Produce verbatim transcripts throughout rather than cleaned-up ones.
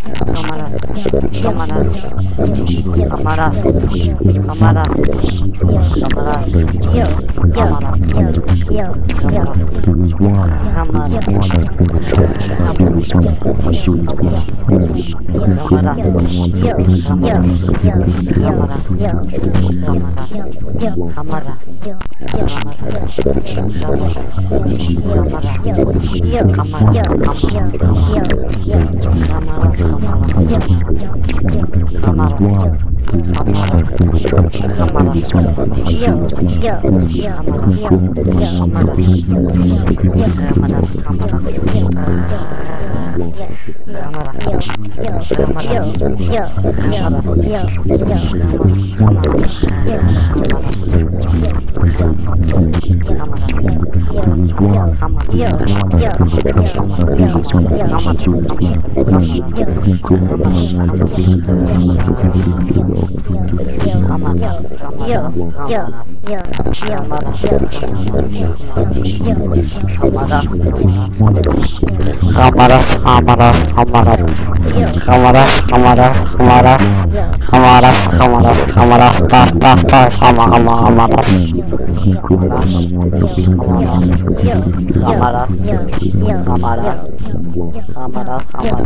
Kamaras, kamaras, kamaras, kamaras, kamaras, kamaras, Kamaras, kamaras, kamaras, kamaras, kamaras, kamaras, kamaras, kamaras, kamaras, tas, tas, tas, kama, kama, kamaras, kamaras, kamaras, kamaras, kamaras,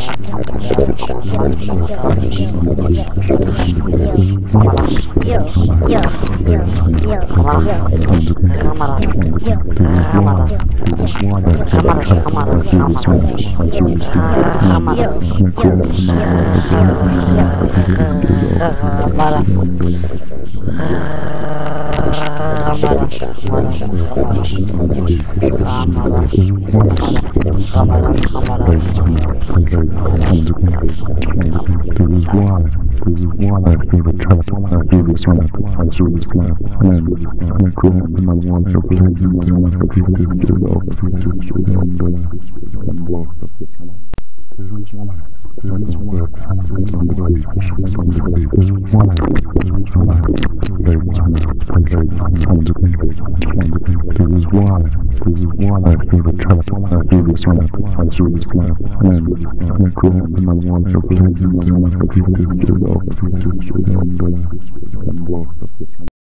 This is why I feel the trap. I feel this one. I feel this life. And I grow up in my one. I feel this one. I feel this one. I feel this one. And walk up this one. This is why. This is why. This is on the grave. This is on the grave. This is why. This is why. They want to. They want to. On the grave. On the grave. This is why. This is why I feel the trap. I feel this one. I feel this life. And I grow up in my one. I feel this one. I feel this one. And walk up this one.